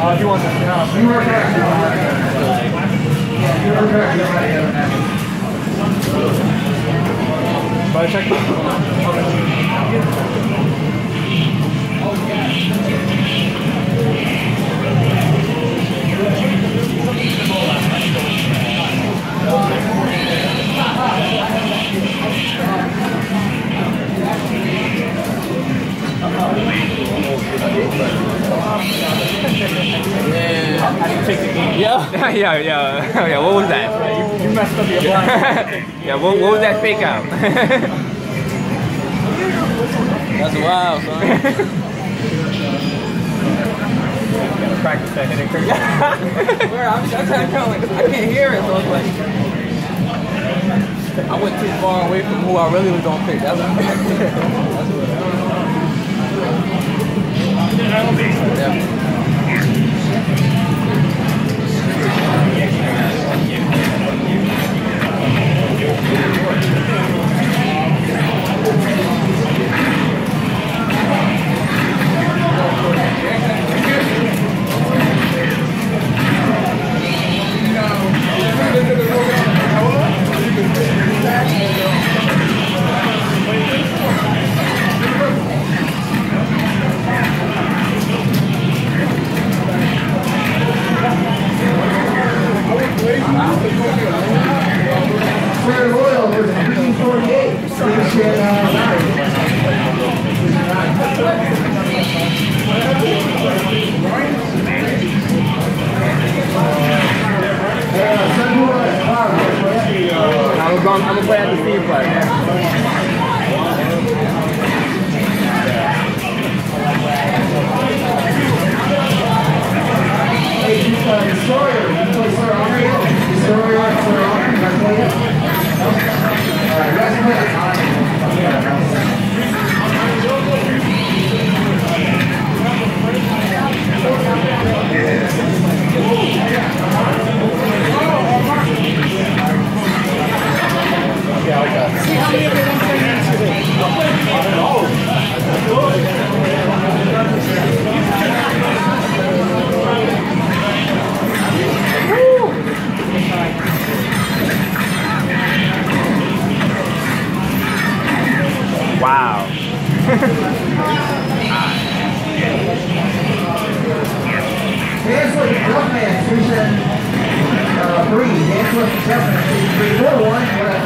If you want to, you were correct. You were correct. But check it. Yeah. What was that? You messed up your blind. Yeah. What was that fake out? That's wild, son. Gotta practice that hitting quick. I'm trying to count, like, I can't hear it, so it's like I went too far away from who I really was gonna pick. That's what I'm gonna play at the Steve play. Wow. Dance with the Duckman, Susan 3. Dance with the Duckman, 3. 4 1.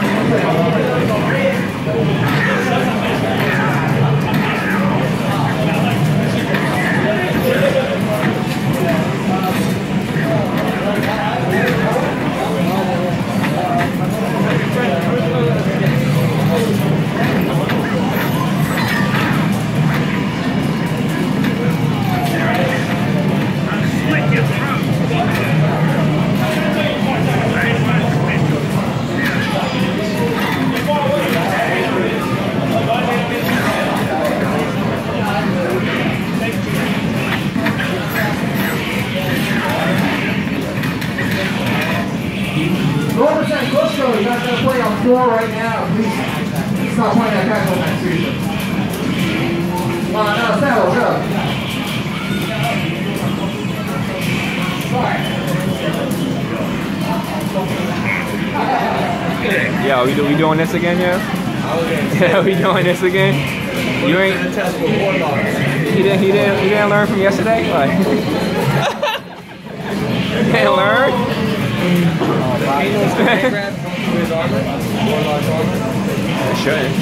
You're not going to play on floor right now. Please stop playing that tackle next season. No, settle, go. Yo, we doing this again, yo? Yeah, we doing this again? You ain't. He didn't learn from yesterday. Like, he didn't learn. It shouldn't.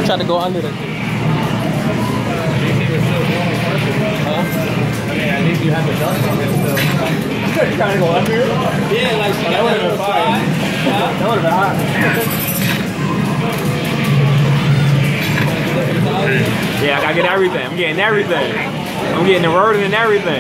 tried to go under the thing. At least you have the dust on it still. You're trying to go under? Yeah, like That would have been fire. That would have been hot. Yeah, I gotta get everything. I'm getting everything. I'm getting the rotor and everything.